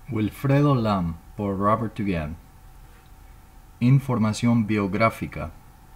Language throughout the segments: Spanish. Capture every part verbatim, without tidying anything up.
Wilfredo Lam, por Robert Dugan. Información biográfica.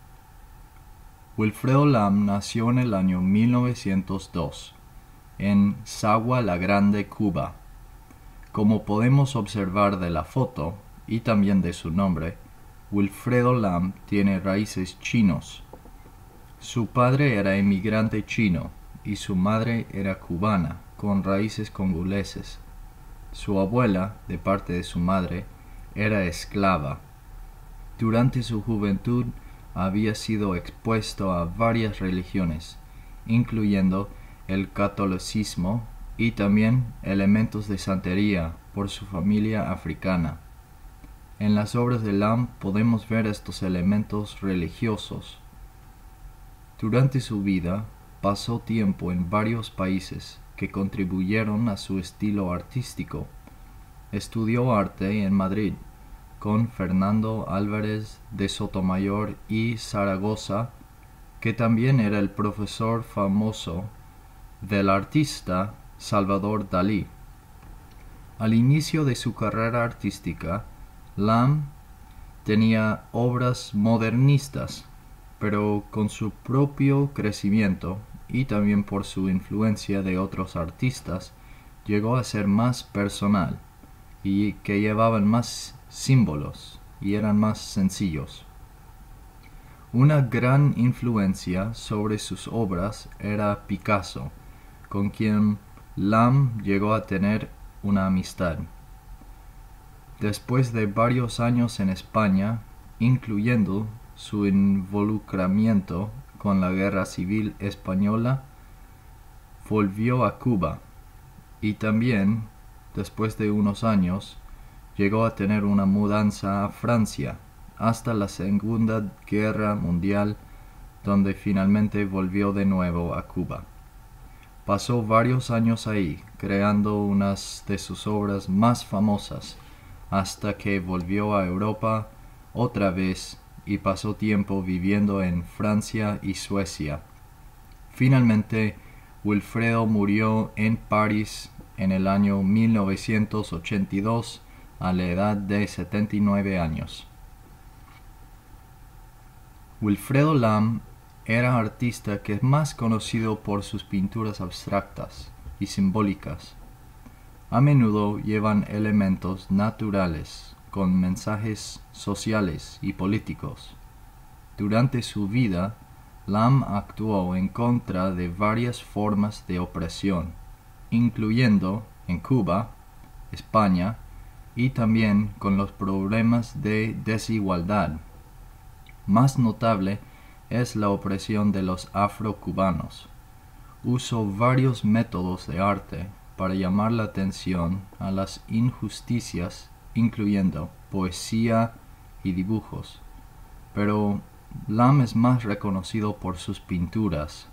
Wilfredo Lam nació en el año mil novecientos dos, en Sagua la Grande, Cuba. Como podemos observar de la foto, y también de su nombre, Wilfredo Lam tiene raíces chinos. Su padre era inmigrante chino y su madre era cubana, con raíces congoleses. Su abuela, de parte de su madre, era esclava. Durante su juventud había sido expuesto a varias religiones, incluyendo el catolicismo y también elementos de santería por su familia africana. En las obras de Lam podemos ver estos elementos religiosos. Durante su vida pasó tiempo en varios países que contribuyeron a su estilo artístico. Estudió arte en Madrid con Fernando Álvarez de Sotomayor y Zaragoza, que también era el profesor famoso del artista Salvador Dalí. Al inicio de su carrera artística, Lam tenía obras modernistas, pero con su propio crecimiento y también por su influencia de otros artistas, llegó a ser más personal y que llevaban más símbolos y eran más sencillos. Una gran influencia sobre sus obras era Picasso, con quien Lam llegó a tener una amistad. Después de varios años en España, incluyendo su involucramiento con la Guerra Civil Española, volvió a Cuba y también, después de unos años, llegó a tener una mudanza a Francia hasta la Segunda Guerra Mundial, donde finalmente volvió de nuevo a Cuba. Pasó varios años ahí, creando unas de sus obras más famosas, hasta que volvió a Europa otra vez y pasó tiempo viviendo en Francia y Suecia. Finalmente, Wilfredo murió en París en el año mil novecientos ochenta y dos a la edad de setenta y nueve años. Wilfredo Lam era artista que es más conocido por sus pinturas abstractas y simbólicas. A menudo llevan elementos naturales con mensajes sociales y políticos. Durante su vida, Lam actuó en contra de varias formas de opresión, incluyendo en Cuba, España y también con los problemas de desigualdad. Más notable es la opresión de los afrocubanos. Usó varios métodos de arte para llamar la atención a las injusticias, incluyendo poesía y dibujos, pero Lam es más reconocido por sus pinturas.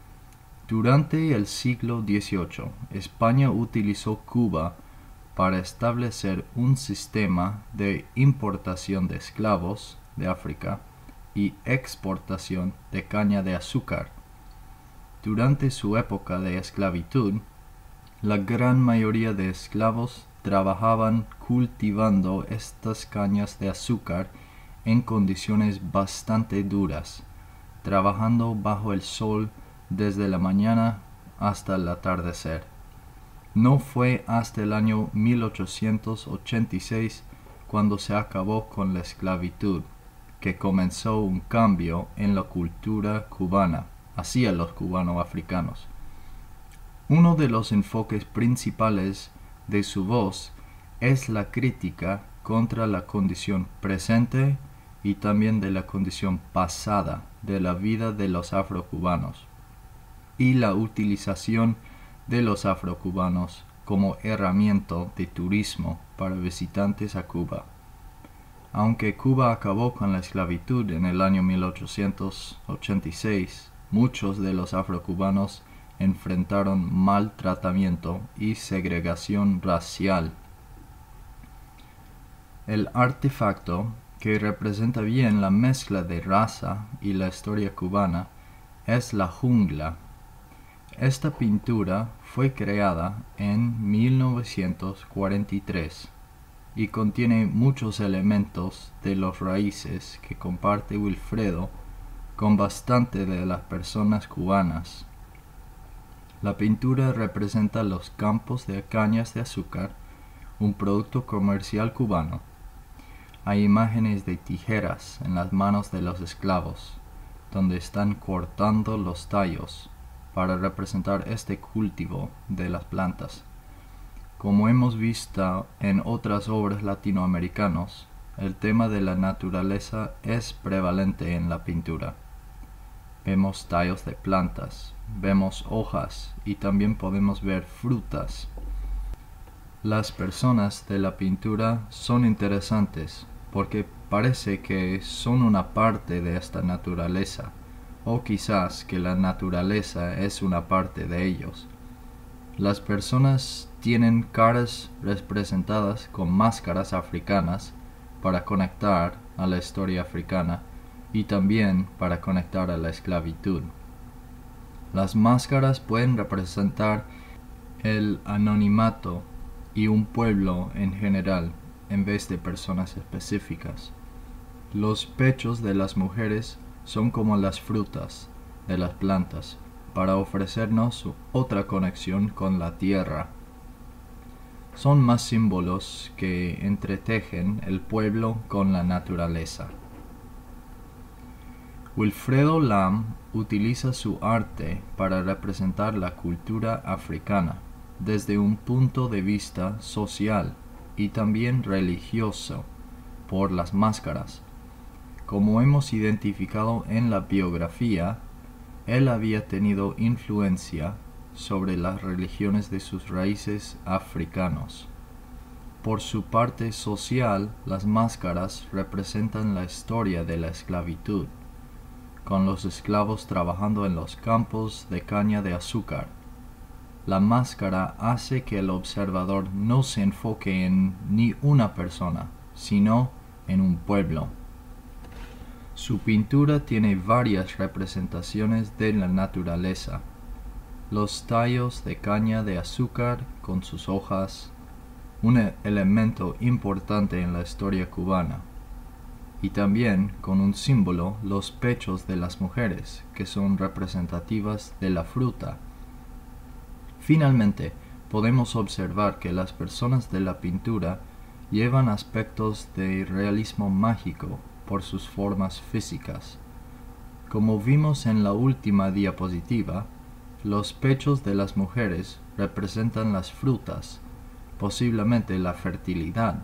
Durante el siglo dieciocho, España utilizó Cuba para establecer un sistema de importación de esclavos de África y exportación de caña de azúcar. Durante su época de esclavitud, la gran mayoría de esclavos trabajaban cultivando estas cañas de azúcar en condiciones bastante duras, trabajando bajo el sol desde la mañana hasta el atardecer. No fue hasta el año mil ochocientos ochenta y seis cuando se acabó con la esclavitud, que comenzó un cambio en la cultura cubana hacia los cubano-africanos. Uno de los enfoques principales de su voz es la crítica contra la condición presente y también de la condición pasada de la vida de los afrocubanos y la utilización de los afrocubanos como herramienta de turismo para visitantes a Cuba. Aunque Cuba acabó con la esclavitud en el año mil ochocientos ochenta y seis, muchos de los afrocubanos enfrentaron maltratamiento y segregación racial. El artefacto, que representa bien la mezcla de raza y la historia cubana, es la jungla. Esta pintura fue creada en mil novecientos cuarenta y tres y contiene muchos elementos de los raíces que comparte Wilfredo con bastante de las personas cubanas. La pintura representa los campos de cañas de azúcar, un producto comercial cubano. Hay imágenes de tijeras en las manos de los esclavos, donde están cortando los tallos para representar este cultivo de las plantas. Como hemos visto en otras obras latinoamericanas, el tema de la naturaleza es prevalente en la pintura. Vemos tallos de plantas, vemos hojas y también podemos ver frutas. Las personas de la pintura son interesantes porque parece que son una parte de esta naturaleza, o quizás que la naturaleza es una parte de ellos. Las personas tienen caras representadas con máscaras africanas para conectar a la historia africana y también para conectar a la esclavitud. Las máscaras pueden representar el anonimato y un pueblo en general en vez de personas específicas. Los pechos de las mujeres son como las frutas de las plantas para ofrecernos otra conexión con la tierra. Son más símbolos que entretejen el pueblo con la naturaleza. Wilfredo Lam utiliza su arte para representar la cultura africana desde un punto de vista social y también religioso por las máscaras. Como hemos identificado en la biografía, él había tenido influencia sobre las religiones de sus raíces africanos. Por su parte social, las máscaras representan la historia de la esclavitud, con los esclavos trabajando en los campos de caña de azúcar. La máscara hace que el observador no se enfoque en ni una persona, sino en un pueblo. Su pintura tiene varias representaciones de la naturaleza. Los tallos de caña de azúcar con sus hojas, un elemento importante en la historia cubana, y también con un símbolo los pechos de las mujeres, que son representativas de la fruta. Finalmente, podemos observar que las personas de la pintura llevan aspectos de realismo mágico por sus formas físicas. Como vimos en la última diapositiva, los pechos de las mujeres representan las frutas, posiblemente la fertilidad.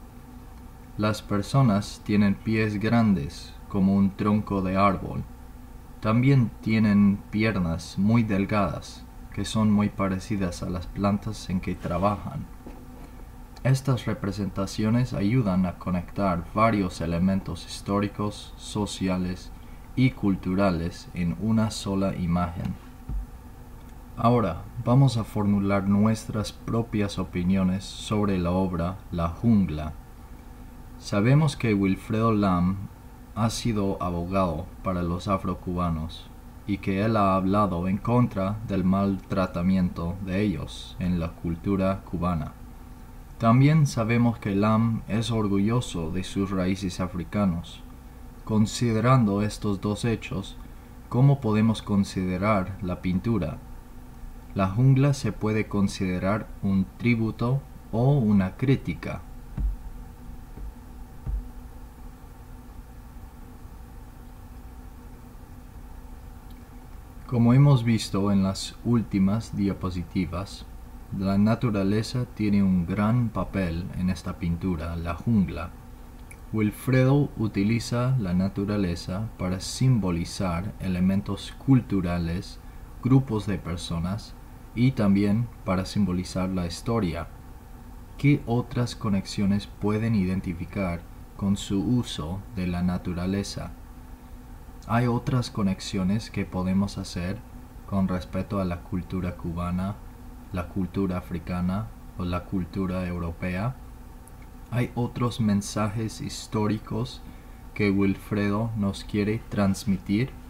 Las personas tienen pies grandes como un tronco de árbol. También tienen piernas muy delgadas, que son muy parecidas a las plantas en que trabajan. Estas representaciones ayudan a conectar varios elementos históricos, sociales y culturales en una sola imagen. Ahora vamos a formular nuestras propias opiniones sobre la obra La Jungla. Sabemos que Wilfredo Lam ha sido abogado para los afrocubanos y que él ha hablado en contra del maltratamiento de ellos en la cultura cubana. También sabemos que Lam es orgulloso de sus raíces africanos. Considerando estos dos hechos, ¿cómo podemos considerar la pintura? La Jungla se puede considerar un tributo o una crítica. Como hemos visto en las últimas diapositivas, la naturaleza tiene un gran papel en esta pintura, La Jungla. Wilfredo utiliza la naturaleza para simbolizar elementos culturales, grupos de personas y también para simbolizar la historia. ¿Qué otras conexiones pueden identificar con su uso de la naturaleza? Hay otras conexiones que podemos hacer con respecto a la cultura cubana, la cultura africana o la cultura europea. Hay otros mensajes históricos que Wilfredo nos quiere transmitir.